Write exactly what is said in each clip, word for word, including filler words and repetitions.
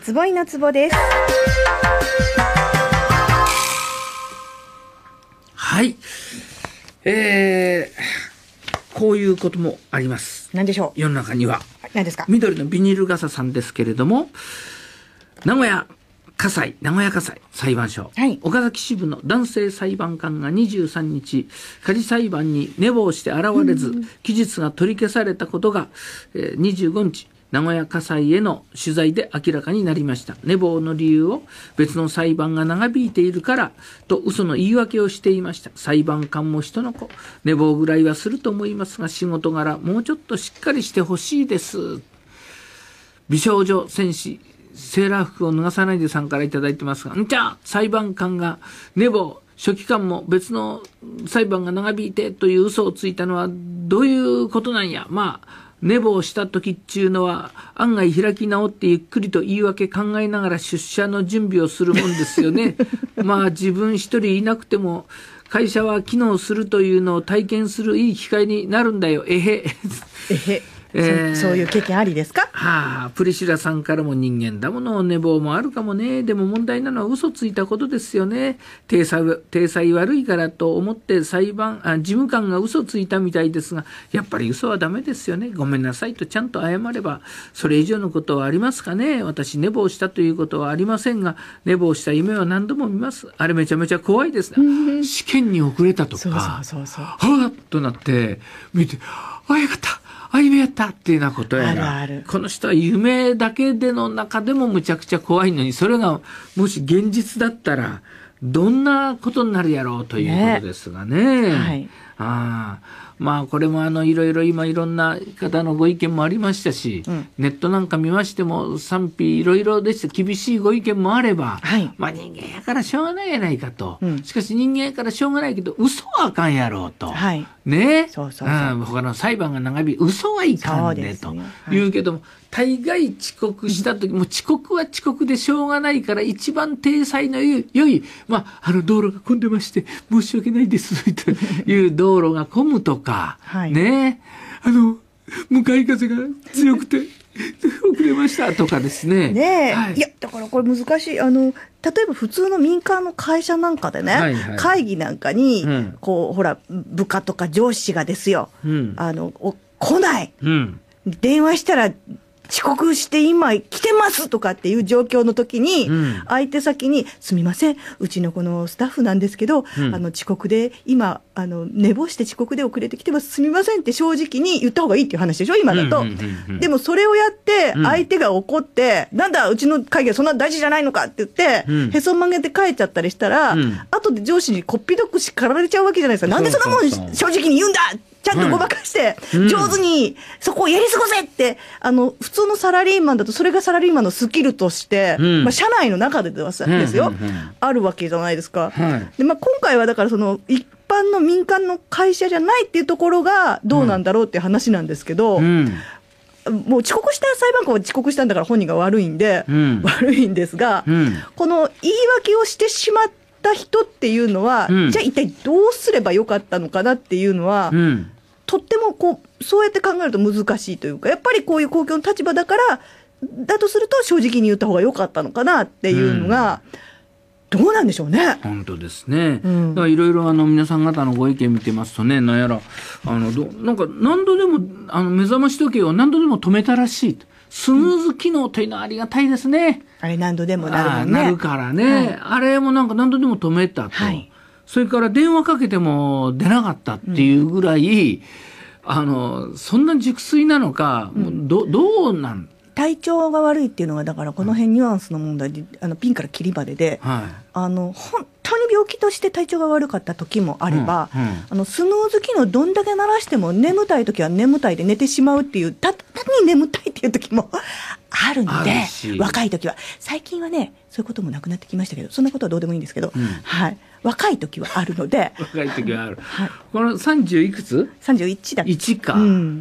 坪井のツボです。 はい、えー、こういうこともあります。 何でしょう。 世の中には。 何ですか。 緑のビニール傘さんですけれども、名古屋家裁名古屋家裁裁判所、はい、岡崎支部の男性裁判官がにじゅうさんにち仮裁判に寝坊して現れず、うん、期日が取り消されたことが、えー、にじゅうごにち名古屋家裁への取材で明らかになりました。寝坊の理由を別の裁判が長引いているからと嘘の言い訳をしていました。裁判官も人の子、寝坊ぐらいはすると思いますが仕事柄もうちょっとしっかりしてほしいです。美少女戦士セーラー服を脱がさないでさんからいただいてますが、んじゃあ裁判官が寝坊、書記官も別の裁判が長引いてという嘘をついたのはどういうことなんや。まあ寝坊した時っていうのは案外開き直ってゆっくりと言い訳考えながら出社の準備をするもんですよね。まあ自分一人いなくても会社は機能するというのを体験するいい機会になるんだよ。えへ。 えへ。えー、そ, そういう経験ありですか。 はあ、プリシラさんからも人間だもの寝坊もあるかもね。でも問題なのは嘘ついたことですよね。体裁、体裁悪いからと思って裁判あ事務官が嘘ついたみたいですが、やっぱり嘘はダメですよね。ごめんなさいとちゃんと謝ればそれ以上のことはありますかね。私寝坊したということはありませんが、寝坊した夢は何度も見ます。あれめちゃめちゃ怖いですね。試験に遅れたとか、 そうそうそうそう、 はぁっとなって見て、あ、よかったあ、夢やったっていうようなことやら、 あるある。 この人は夢だけでの中でもむちゃくちゃ怖いのに、それがもし現実だったらどんなことになるやろうということですがね。ね、はい、あまあこれもあのいろいろ今いろんな方のご意見もありましたし、うん、ネットなんか見ましても賛否いろいろでして厳しいご意見もあれば、はい、まあ人間やからしょうがないやないかと、うん、しかし人間やからしょうがないけど嘘はあかんやろうと、はい、ね、そうそうそう、うん、他の裁判が長引いて嘘はいかんでと言うけども、はい、大概遅刻した時も遅刻は遅刻でしょうがないから一番体裁の良い、まあ、あの道路が混んでまして申し訳ないですという道路が混むとか、はい、ね、あの向かい風が強くて遅れましたとかですね。 ねえ、はい、いやだからこれ難しい。あの例えば普通の民間の会社なんかでね、はいはい、会議なんかに、うん、こうほら部下とか上司がですよ、うん、あの来ない、うん、電話したら遅刻して今来てますとかっていう状況の時に、うん、相手先にすみませんうちのこのスタッフなんですけど、うん、あの遅刻で今あの寝坊して遅刻で遅れてきてますすみませんって正直に言った方がいいっていう話でしょ今だと、うんうんうんうん、でもそれをやって相手が怒って、うん、なんだうちの会議はそんな大事じゃないのかって言って、うん、へそ曲げて帰っちゃったりしたら、うん、後で上司にこっぴどく叱られちゃうわけじゃないですか。なんでそんなもん正直に言うんだちゃんとごまかして、うん、上手にそこをやり過ごせって、あの普通のサラリーマンだとそれがサラリーマンのスキルとして、うん、まあ、社内の中でですよ、うんうんうん、あるわけじゃないですか、はい、でまあ、今回はだからその一般の民間の会社じゃないっていうところがどうなんだろうっていう話なんですけど、うん、もう遅刻した裁判官は遅刻したんだから本人が悪いんで、うん、悪いんですが、うん、この言い訳をしてしまった人っていうのは、うん、じゃあ一体どうすればよかったのかなっていうのは、うん、とってもこうそうやって考えると難しいというか、やっぱりこういう公共の立場だからだとすると正直に言った方が良かったのかなっていうのが、うん、どうなんでしょうね。 本当ですね。うん、だからいろいろあの皆さん方のご意見見てますとね、なんやらあのどなんか何度でもあの目覚まし時計を何度でも止めたらしいと。スヌーズ機能というのはありがたいですね。 あれ何度でもなるもんね。 なるからね、はい、あれもなんか何度でも止めたと、はい、それから電話かけても出なかったっていうぐらい、うん、あのそんな熟睡なのか、うん、ど, どうなん体調が悪いっていうのがだからこの辺ニュアンスの問題で、あのピンからキリまでで、はい、あの本当に病気として体調が悪かった時もあれば、うんうん、あのスヌーズ機能どんだけ鳴らしても眠たい時は眠たいで寝てしまうっていう、たったに眠たいっていう時もあるので、若い時は、最近はねそういうこともなくなってきましたけど、そんなことはどうでもいいんですけど、うん、はい、若い時はあるので若い時はある、はい、このさんじゅういくつ ?さんじゅういちだいちか、うん、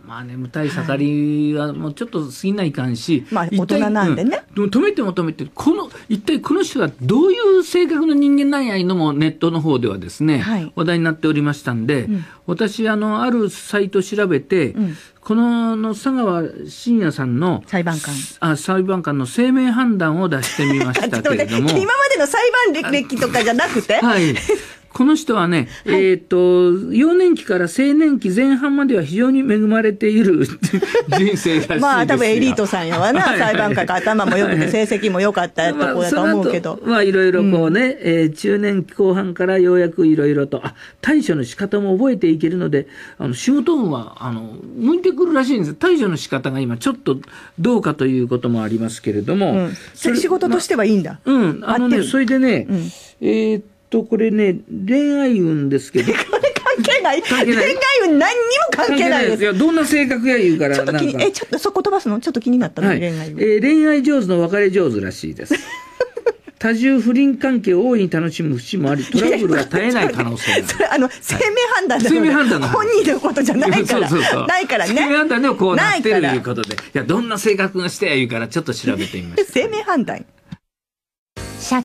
まあ眠たい盛りはもうちょっと過ぎないかんし、 まあ大人なんでね、 うん、止めても止めてこの一体この人はどういう性格の人間なんやいのもネットの方ではですね、はい、話題になっておりましたんで、うん、私あのあるサイト調べて、うん、このの佐川真也さんの裁判官あ裁判官の声明判断を出してみましたけれども今までの裁判歴とかじゃなくて、 はいこの人はね、はい、えっ、ー、と、幼年期から青年期前半までは非常に恵まれている人生らしいですよ。 まあ、多分エリートさんやわな。裁判官か頭も良くて成績も良かったとこだと思うけど。 まあ、いろいろこうね、うんえー、中年期後半からようやくいろいろと、あ、対処の仕方も覚えていけるので、あの、仕事運は、あの、向いてくるらしいんです。対処の仕方が今ちょっとどうかということもありますけれども。うん、 仕事としてはいいんだ。 ま、うん。あのね、それでね、うん、えーとこれね恋愛運ですけどこれ関係ない関係ない恋愛運何にも関係ないです。 いやどんな性格や言うからちょっと気にえちょっとそこ飛ばすのちょっと気になったの、はい、恋愛運、 えー、恋愛上手の別れ上手らしいです多重不倫関係を大いに楽しむ節もありトラブルが絶えない可能性がある。 それあの生命判断だ、 生命判断本人のことじゃないからそうそうそうないからね。 生命判断でもこうなってるということでいやどんな性格がしてや言うからちょっと調べてみました生命判断